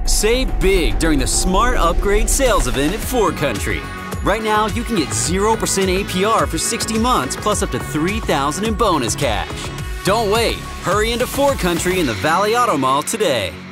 Save big during the Smart Upgrade Sales Event at Ford Country. Right now, you can get 0% APR for 60 months plus up to $3,000 in bonus cash. Don't wait. Hurry into Ford Country in the Valley Auto Mall today.